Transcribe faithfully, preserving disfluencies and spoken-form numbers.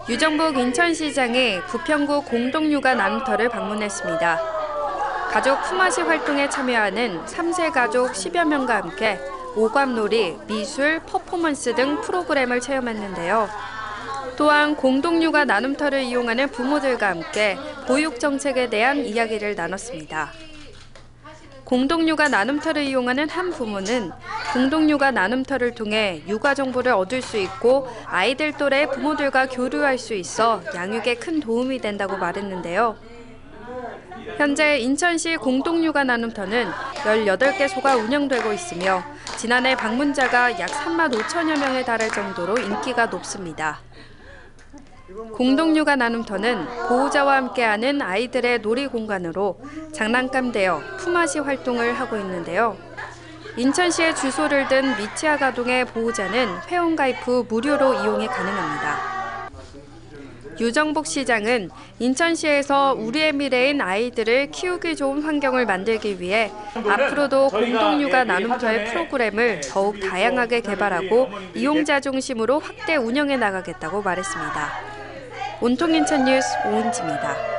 유정복 인천시장이 부평구 공동육아 나눔터를 방문했습니다. 가족 품앗이 활동에 참여하는 삼 세 가족 십여 명과 함께 오감놀이, 미술, 퍼포먼스 등 프로그램을 체험했는데요. 또한 공동육아 나눔터를 이용하는 부모들과 함께 보육 정책에 대한 이야기를 나눴습니다. 공동육아 나눔터를 이용하는 한 부모는 공동육아 나눔터를 통해 육아 정보를 얻을 수 있고 아이들 또래 부모들과 교류할 수 있어 양육에 큰 도움이 된다고 말했는데요. 현재 인천시 공동육아 나눔터는 열여덟 개소가 운영되고 있으며 지난해 방문자가 약 삼만 오천여 명에 달할 정도로 인기가 높습니다. 공동육아 나눔터는 보호자와 함께하는 아이들의 놀이 공간으로 장난감 대여, 품앗이 활동을 하고 있는데요. 인천시에 주소를 든 미취학 아동의 보호자는 회원가입 후 무료로 이용이 가능합니다. 유정복 시장은 인천시에서 우리의 미래인 아이들을 키우기 좋은 환경을 만들기 위해 앞으로도 공동육아 나눔터의 프로그램을 더욱 다양하게 개발하고 이용자 중심으로 확대 운영해 나가겠다고 말했습니다. 온통인천 뉴스 오은지입니다.